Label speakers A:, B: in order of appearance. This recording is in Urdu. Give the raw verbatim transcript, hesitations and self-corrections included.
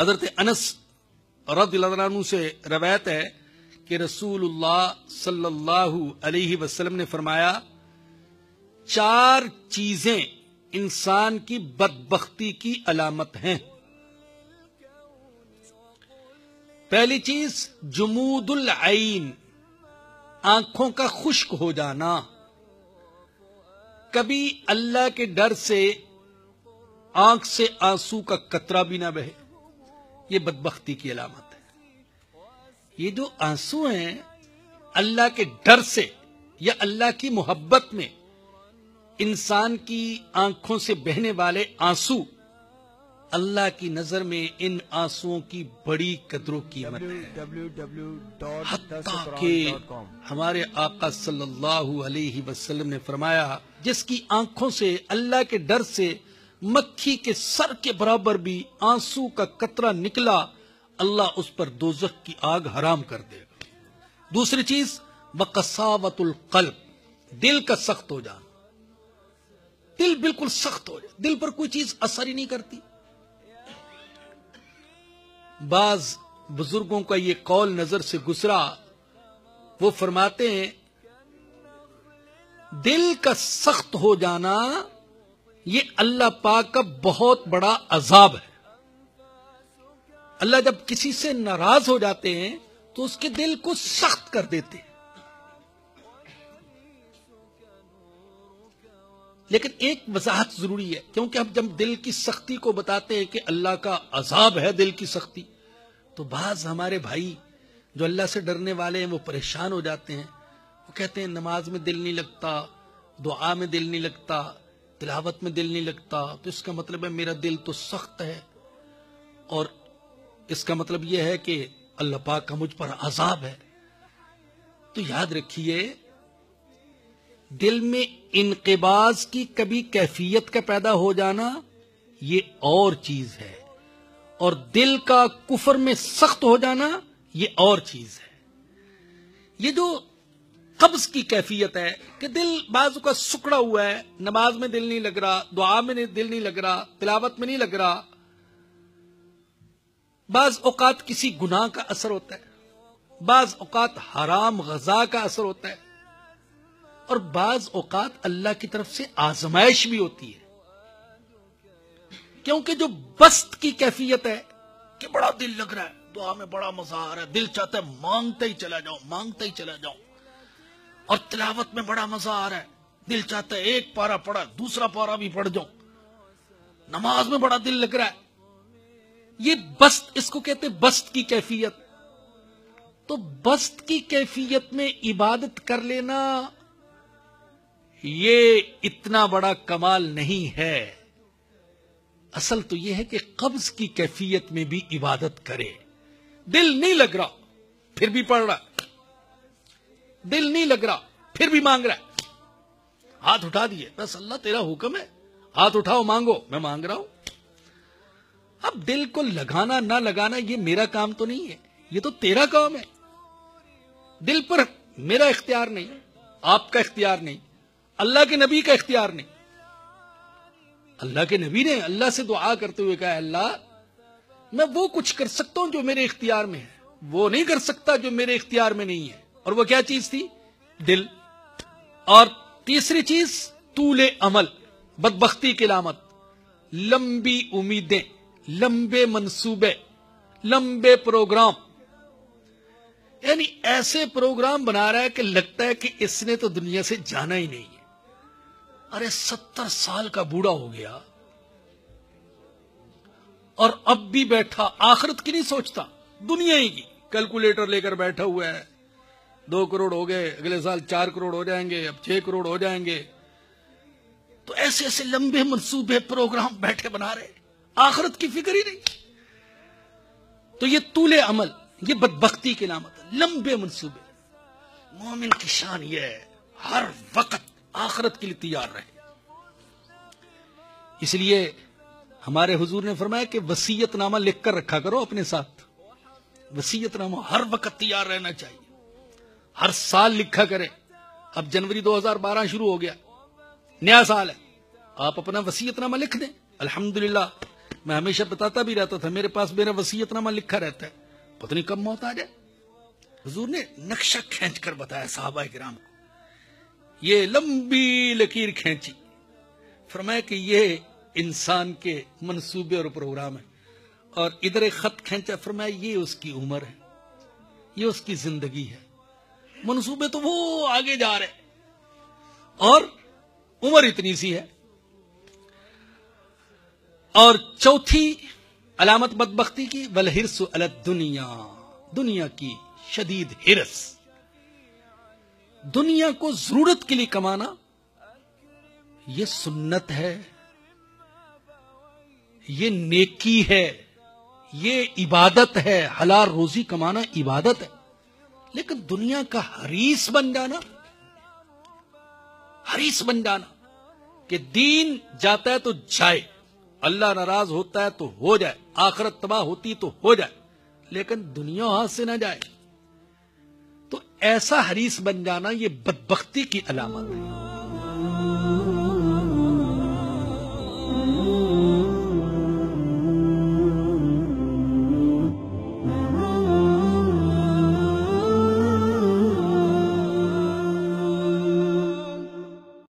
A: حضرت انس رضی اللہ عنہ سے روایت ہے کہ رسول اللہ صلی اللہ علیہ وسلم نے فرمایا چار چیزیں انسان کی بدبختی کی علامت ہیں. پہلی چیز جمود العین، آنکھوں کا خشک ہو جانا. کبھی اللہ کے ڈر سے آنکھ سے آنسو کا قطرہ بھی نہ بہے، یہ بدبختی کی علامت ہے. یہ جو آنسو ہیں اللہ کے ڈر سے یا اللہ کی محبت میں انسان کی آنکھوں سے بہنے والے آنسو، اللہ کی نظر میں ان آنسوؤں کی بڑی قدر و قیمت ہے. حتیٰ کہ ہمارے آقا صلی اللہ علیہ وسلم نے فرمایا جس کی آنکھوں سے اللہ کے ڈر سے مکھی کے سر کے برابر بھی آنسو کا قطرہ نکلا، اللہ اس پر دوزخ کی آگ حرام کر دے گا. دوسری چیز وقساوۃ القلب، دل کا سخت ہو جانا. دل بالکل سخت ہو جائے، دل پر کوئی چیز اثر ہی نہیں کرتی. بعض بزرگوں کا یہ قول نظر سے گزرا، وہ فرماتے ہیں دل کا سخت ہو جانا یہ اللہ پاک کا بہت بڑا عذاب ہے. اللہ جب کسی سے ناراض ہو جاتے ہیں تو اس کے دل کو سخت کر دیتے ہیں. لیکن ایک وضاحت ضروری ہے، کیونکہ ہم جب دل کی سختی کو بتاتے ہیں کہ اللہ کا عذاب ہے دل کی سختی، تو بعض ہمارے بھائی جو اللہ سے ڈرنے والے ہیں وہ پریشان ہو جاتے ہیں. وہ کہتے ہیں نماز میں دل نہیں لگتا، دعا میں دل نہیں لگتا، تلاوت میں دل نہیں لگتا، تو اس کا مطلب ہے میرا دل تو سخت ہے، اور اس کا مطلب یہ ہے کہ اللہ پاک کا مجھ پر عذاب ہے. تو یاد رکھیے دل میں انقباض کی کبھی کیفیت کا پیدا ہو جانا یہ اور چیز ہے، اور دل کا کفر میں سخت ہو جانا یہ اور چیز ہے. یہ جو قبض کی کیفیت ہے کہ دل بعض کا سکڑا ہوا ہے، نماز میں دل نہیں لگ رہا، دعا میں دل نہیں لگ رہا، تلاوت میں نہیں لگ رہا. بعض اوقات کسی گناہ کا اثر ہوتا ہے، بعض اوقات حرام غذا کا اثر ہوتا ہے، اور بعض اوقات اللہ کی طرف سے آزمائش بھی ہوتی ہے. کیونکہ جو بست کی کیفیت ہے کہ بڑا دل لگ رہا ہے، دعا میں بڑا مزہ آ رہا ہے، دل چاہتا ہے مانگتا ہی چلا جاؤں مانگتا ہی چلا جاؤں، اور تلاوت میں بڑا مزہ آ رہا ہے، دل چاہتا ہے ایک پارا پڑھا دوسرا پارا بھی پڑھ جاؤں، نماز میں بڑا دل لگ رہا ہے. یہ بست، اس کو کہتے ہیں بست کی کیفیت. تو بست کی کیفیت میں عبادت کر لینا یہ اتنا بڑا کمال نہیں ہے. اصل تو یہ ہے کہ قبض کی کیفیت میں بھی عبادت کرے. دل نہیں لگ رہا پھر بھی پڑھ رہا، دل نہیں لگ رہا پھر بھی مانگ رہا ہے. ہاتھ اٹھا دیے، بس اللہ تیرا حکم ہے، ہاتھ اٹھاؤ مانگو، میں مانگ رہا ہوں. اب دل کو لگانا نہ لگانا یہ میرا کام تو نہیں ہے، یہ تو تیرا کام ہے. دل پر میرا اختیار نہیں، آپ کا اختیار نہیں، اللہ کے نبی کا اختیار نہیں. اللہ کے نبی نے اللہ سے دعا کرتے ہوئے کہا اللہ میں وہ کچھ کر سکتا ہوں جو میرے اختیار میں ہے، وہ نہیں کر سکتا جو میرے اختیار میں نہیں ہے. اور وہ کیا چیز تھی؟ دل. اور تیسری چیز طول عمل، بدبختی کی علامت، لمبی امیدیں، لمبے منصوبے، لمبے پروگرام. یعنی ایسے پروگرام بنا رہا ہے کہ لگتا ہے کہ اس نے تو دنیا سے جانا ہی نہیں ہے. ارے ستر سال کا بوڑھا ہو گیا اور اب بھی بیٹھا، آخرت کی نہیں سوچتا، دنیا ہی کی. کیلکولیٹر لے کر بیٹھا ہوا ہے، دو کروڑ ہو گئے، اگلے سال چار کروڑ ہو جائیں گے، اب چھ کروڑ ہو جائیں گے. تو ایسے ایسے لمبے منصوبے پروگرام بیٹھے بنا رہے، آخرت کی فکر ہی نہیں. تو یہ طول عمل، یہ بدبختی کی علامت ہے، لمبے منصوبے. مومن کی شان یہ ہے ہر وقت آخرت کے لیے تیار رہے. اس لیے ہمارے حضور نے فرمایا کہ وصیت نامہ لکھ کر رکھا کرو اپنے ساتھ. وصیت نامہ ہر وقت تیار رہنا چاہیے، ہر سال لکھا کرے. اب جنوری دو ہزار بارہ شروع ہو گیا، نیا سال ہے، آپ اپنا وصیت نامہ لکھ دیں. الحمدللہ میں ہمیشہ بتاتا بھی رہتا تھا، میرے پاس میرا وصیت نامہ لکھا رہتا ہے، پتہ نہیں کب موت آ جائے۔ حضور نے نقشہ کھینچ کر بتایا صحابہ کرام کو، یہ لمبی لکیر کھینچی، فرمایا کہ یہ انسان کے منصوبے اور پروگرام ہے، اور ادھر ایک خط کھینچا، فرمایا یہ اس کی عمر ہے، یہ اس کی زندگی ہے۔ منصوبے تو وہ آگے جا رہے اور عمر اتنی سی ہے۔ اور چوتھی علامت بدبختی کی، والحرص علی الدنیا، دنیا کی شدید حرص، دنیا کو ضرورت کے لیے کمانا یہ سنت ہے، یہ نیکی ہے، یہ عبادت ہے، حلال روزی کمانا عبادت ہے، لیکن دنیا کا حریص بن جانا، حریص بن جانا کہ دین جاتا ہے تو جائے، اللہ ناراض ہوتا ہے تو ہو جائے، آخرت تباہ ہوتی تو ہو جائے، لیکن دنیا ہاتھ سے نہ جائے، تو ایسا حریص بن جانا یہ بدبختی کی علامت ہے۔